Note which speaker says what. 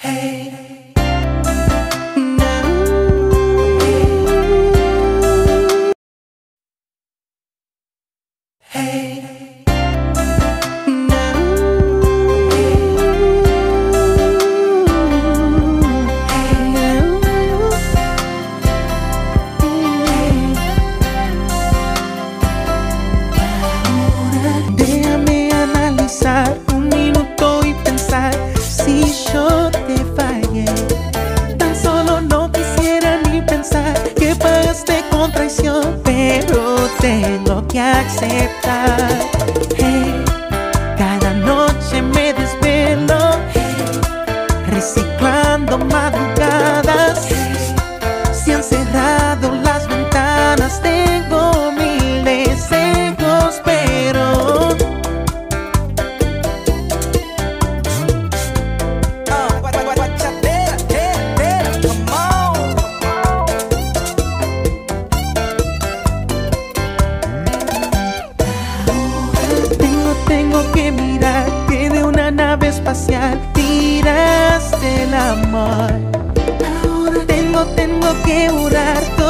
Speaker 1: Hey. Hey.
Speaker 2: Déjame analizar un minuto y pensar si yo te fallé. Tan solo no quisiera ni pensar que pagaste con traición, pero tengo que aceptar. Hey, cada noche me desvelo, reciclando madrugadas. Se han cerrado las ventanas, tengo mil deseos, pero tengo que mirar que de una nave espacial tiraste el amor. Ahora tengo que jurar.